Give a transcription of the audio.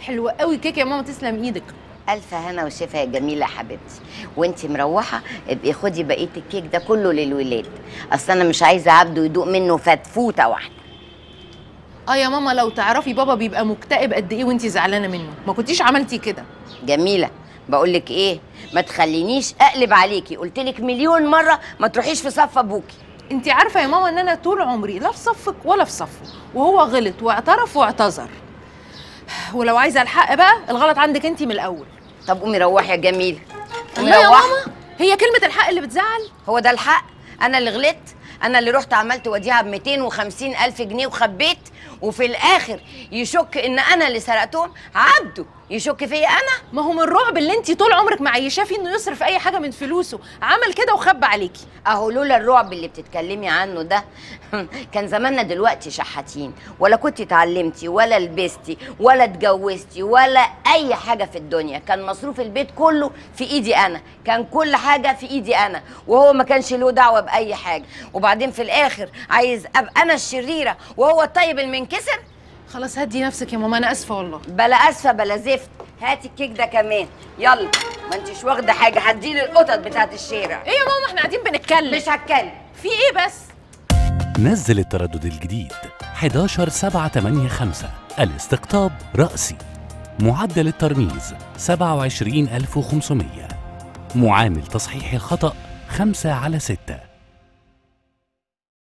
حلوه قوي كيك يا ماما، تسلم ايدك. الف هنا وشفا يا جميله حبيبتي. وانتي مروحه ابقي خدي بقيه الكيك ده كله للولاد، اصل انا مش عايزه عبده يدوق منه فتفوته واحده. يا ماما لو تعرفي بابا بيبقى مكتئب قد ايه وانتي زعلانه منه، ما كنتيش عملتي كده. جميله بقولك ايه، ما تخلينيش اقلب عليكي، قلتلك مليون مره ما تروحيش في صف ابوكي. انتي عارفه يا ماما ان انا طول عمري لا في صفك ولا في صفه، وهو غلط واعترف واعتذر. ولو عايزه الحق بقى، الغلط عندك انتي من الاول. طب قومي روحي يا جميله. لا يا ماما، هي كلمه الحق اللي بتزعل؟ هو ده الحق؟ انا اللي غلطت؟ انا اللي رحت عملت وديعه ب 250,000 جنيه وخبيت، وفي الاخر يشك ان انا اللي سرقتهم؟ عبده يشك فيا انا؟ ما هو من الرعب اللي انتي طول عمرك معيشاه فيه انه يصرف اي حاجه من فلوسه، عمل كده وخبى عليكي. اهو لولا الرعب اللي بتتكلمي عنه ده كان زماننا دلوقتي شحاتين، ولا كنتي اتعلمتي ولا لبستي ولا اتجوزتي ولا اي حاجه في الدنيا. كان مصروف البيت كله في ايدي انا، كان كل حاجه في ايدي انا، وهو ما كانش له دعوه باي حاجه. وبعدين في الاخر عايز ابقى انا الشريره وهو الطيب المنكسر؟ خلاص هدي نفسك يا ماما، انا اسفه والله. بلا اسفه بلا زفت. هاتي الكيك ده كمان يلا، ما انتش واخده حاجه، هديلي القطط بتاعت الشارع. ايه يا ماما احنا قاعدين بنتكلم. مش هتكلم. في ايه بس؟ نزل التردد الجديد 11785، الاستقطاب رأسي، معدل الترميز 27500، معامل تصحيح الخطأ 5/6.